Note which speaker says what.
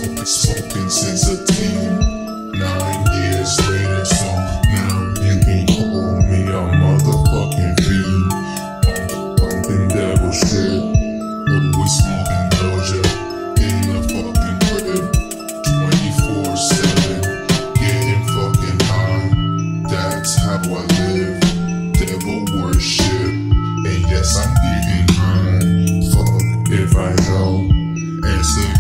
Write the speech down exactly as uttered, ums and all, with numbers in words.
Speaker 1: smoking since a teen. Nine years later, so now you can call me a motherfucking fiend. Pumping devil shit, always smoking Doja in the fucking crib, twenty-four seven, getting fucking high. That's how I live, devil worship, and yes I'm getting high. Fuck if I know, answer